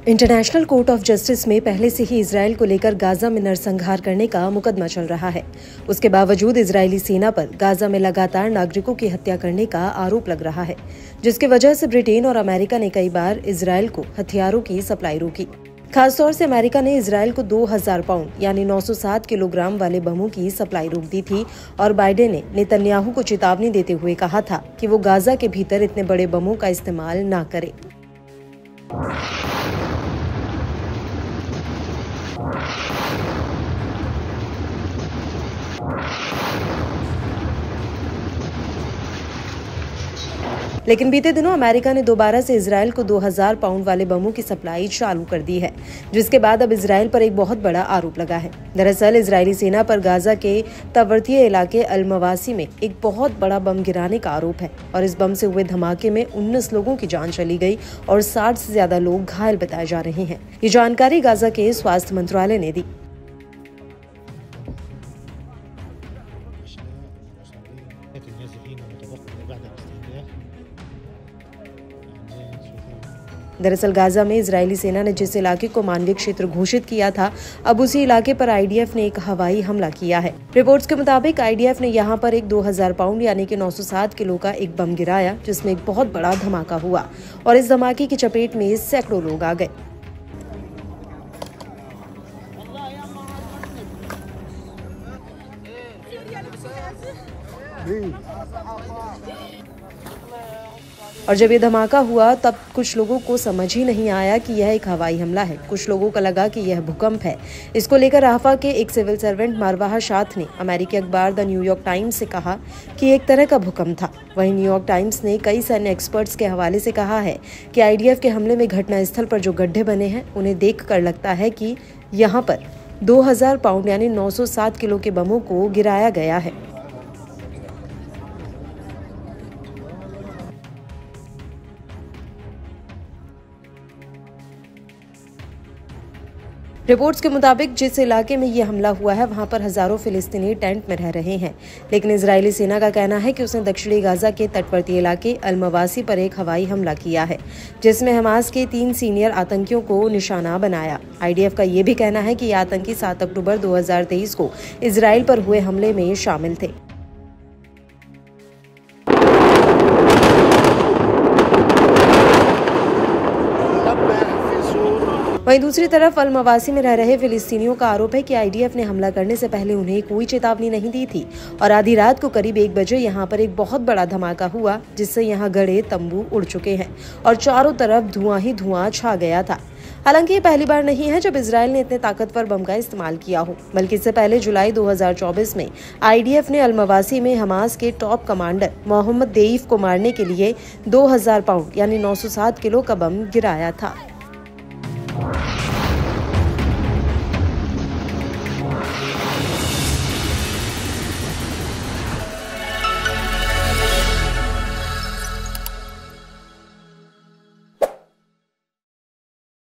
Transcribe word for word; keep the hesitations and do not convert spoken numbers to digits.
International court of justice में पहले से ही इजरायल को लेकर गाजा में नरसंहार करने का मुकदमा चल रहा है। उसके बावजूद इजरायली सेना पर गाजा में लगातार नागरिकों की हत्या करने का आरोप लग रहा है, जिसकी वजह से ब्रिटेन और अमेरिका ने कई बार इजरायल को हथियारों की सप्लाई रोकी। खासतौर से अमेरिका ने इजरायल को दो हज़ार पाउंड यानी नौ सौ सात किलोग्राम वाले बमों की सप्लाई रोक दी थी और बाइडेन ने नेतन्याहू को चेतावनी देते हुए कहा था कि वो गाजा के भीतर इतने बड़े बमों का इस्तेमाल न करे। लेकिन बीते दिनों अमेरिका ने दोबारा से इजरायल को दो हज़ार पाउंड वाले बमों की सप्लाई चालू कर दी है, जिसके बाद अब इजरायल पर एक बहुत बड़ा आरोप लगा है। दरअसल इजरायली सेना पर गाजा के तवर्तीय इलाके अल मवासी में एक बहुत बड़ा बम गिराने का आरोप है और इस बम से हुए धमाके में उन्नीस लोगों की जान चली गई और साठ से ज्यादा लोग घायल बताए जा रहे हैं। ये जानकारी गाजा के स्वास्थ्य मंत्रालय ने दी। दरअसल गाजा में इजरायली सेना ने जिस इलाके को मानवीय क्षेत्र घोषित किया था, अब उसी इलाके पर आईडीएफ ने एक हवाई हमला किया है। रिपोर्ट्स के मुताबिक आईडीएफ ने यहां पर एक दो हज़ार पाउंड यानी कि नौ सौ सात किलो का एक बम गिराया, जिसमें एक बहुत बड़ा धमाका हुआ और इस धमाके की चपेट में सैकड़ों लोग आ गए। और जब ये धमाका हुआ तब कुछ लोगों को समझ ही नहीं आया कि यह एक हवाई हमला है। कुछ लोगों को लगा कि यह भूकंप है। इसको लेकर राफा के एक सिविल सर्वेंट मारवाह शाथ ने अमेरिकी अखबार द न्यूयॉर्क टाइम्स से कहा कि एक तरह का भूकंप था। वहीं न्यूयॉर्क टाइम्स ने कई सैन्य एक्सपर्ट्स के हवाले से कहा है कि आईडीएफ के हमले में घटनास्थल पर जो गड्ढे बने हैं उन्हें देखकर लगता है कि यहाँ पर दो हज़ार पाउंड यानी नौ सौ सात किलो के बमों को गिराया गया है। रिपोर्ट्स के मुताबिक जिस इलाके में ये हमला हुआ है वहां पर हजारों फिलिस्तीनी टेंट में रह रहे हैं, लेकिन इजरायली सेना का कहना है कि उसने दक्षिणी गाजा के तटवर्ती इलाके अल मवासी पर एक हवाई हमला किया है, जिसमें हमास के तीन सीनियर आतंकियों को निशाना बनाया। आईडीएफ का ये भी कहना है कि ये आतंकी सात अक्टूबर दो हज़ार तेईस को इजरायल पर हुए हमले में शामिल थे। वहीं दूसरी तरफ अल मवासी में रह रहे फिलिस्तीनियों का आरोप है कि आईडीएफ ने हमला करने से पहले उन्हें कोई चेतावनी नहीं दी थी और आधी रात को करीब एक बजे यहां पर एक बहुत बड़ा धमाका हुआ, जिससे यहां गड़े तंबू उड़ चुके हैं और चारों तरफ धुआं ही धुआं छा गया था। हालांकि ये पहली बार नहीं है जब इजरायल ने इतने ताकतवर बम का इस्तेमाल किया हो, बल्कि इससे पहले जुलाई दो हज़ार चौबीस में आईडीएफ ने अल मवासी में हमास के टॉप कमांडर मोहम्मद देईफ को मारने के लिए दो हज़ार पाउंड यानी नौ सौ सात किलो का बम गिराया था।